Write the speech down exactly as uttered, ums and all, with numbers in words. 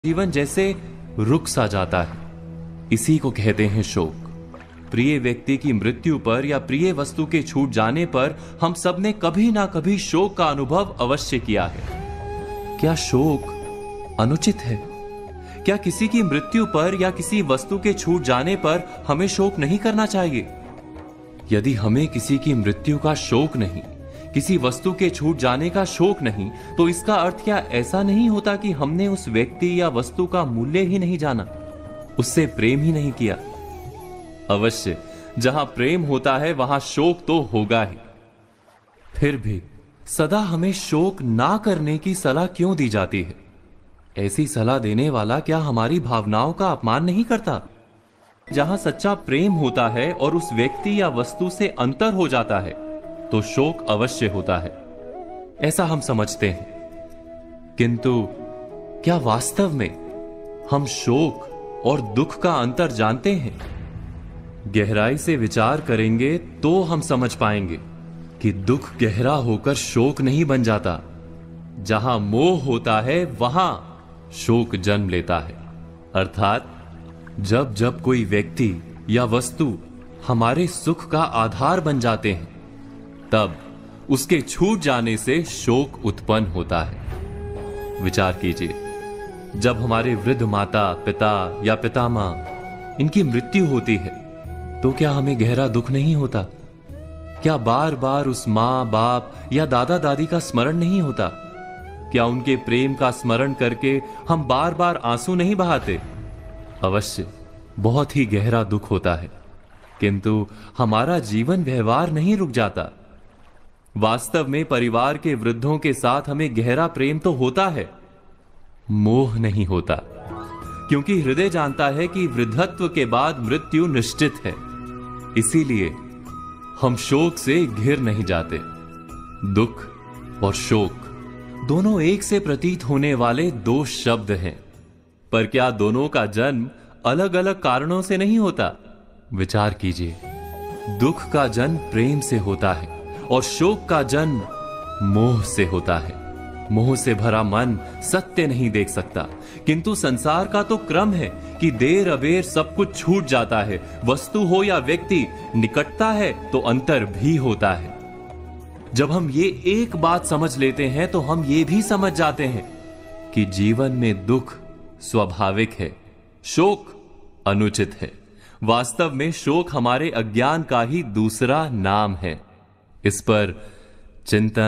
जीवन जैसे रुक सा जाता है, इसी को कहते हैं शोक। प्रिय व्यक्ति की मृत्यु पर या प्रिय वस्तु के छूट जाने पर हम सब ने कभी ना कभी शोक का अनुभव अवश्य किया है। क्या शोक अनुचित है? क्या किसी की मृत्यु पर या किसी वस्तु के छूट जाने पर हमें शोक नहीं करना चाहिए? यदि हमें किसी की मृत्यु का शोक नहीं, किसी वस्तु के छूट जाने का शोक नहीं, तो इसका अर्थ क्या ऐसा नहीं होता कि हमने उस व्यक्ति या वस्तु का मूल्य ही नहीं जाना, उससे प्रेम ही नहीं किया? अवश्य जहां प्रेम होता है वहां शोक तो होगा ही। फिर भी सदा हमें शोक ना करने की सलाह क्यों दी जाती है? ऐसी सलाह देने वाला क्या हमारी भावनाओं का अपमान नहीं करता? जहां सच्चा प्रेम होता है और उस व्यक्ति या वस्तु से अंतर हो जाता है तो शोक अवश्य होता है, ऐसा हम समझते हैं। किंतु क्या वास्तव में हम शोक और दुख का अंतर जानते हैं? गहराई से विचार करेंगे तो हम समझ पाएंगे कि दुख गहरा होकर शोक नहीं बन जाता। जहां मोह होता है वहां शोक जन्म लेता है। अर्थात जब जब कोई व्यक्ति या वस्तु हमारे सुख का आधार बन जाते हैं, तब उसके छूट जाने से शोक उत्पन्न होता है। विचार कीजिए, जब हमारे वृद्ध माता पिता या पितामह इनकी मृत्यु होती है तो क्या हमें गहरा दुख नहीं होता? क्या बार बार उस मां बाप या दादा दादी का स्मरण नहीं होता? क्या उनके प्रेम का स्मरण करके हम बार बार आंसू नहीं बहाते? अवश्य बहुत ही गहरा दुख होता है, किंतु हमारा जीवन व्यवहार नहीं रुक जाता। वास्तव में परिवार के वृद्धों के साथ हमें गहरा प्रेम तो होता है, मोह नहीं होता, क्योंकि हृदय जानता है कि वृद्धत्व के बाद मृत्यु निश्चित है। इसीलिए हम शोक से घिर नहीं जाते। दुख और शोक दोनों एक से प्रतीत होने वाले दो शब्द हैं, पर क्या दोनों का जन्म अलग अलग कारणों से नहीं होता? विचार कीजिए, दुख का जन्म प्रेम से होता है और शोक का जन्म मोह से होता है। मोह से भरा मन सत्य नहीं देख सकता, किंतु संसार का तो क्रम है कि देर अबेर सब कुछ छूट जाता है। वस्तु हो या व्यक्ति, निकटता है तो अंतर भी होता है। जब हम ये एक बात समझ लेते हैं तो हम ये भी समझ जाते हैं कि जीवन में दुख स्वाभाविक है, शोक अनुचित है। वास्तव में शोक हमारे अज्ञान का ही दूसरा नाम है। इस पर चिंतन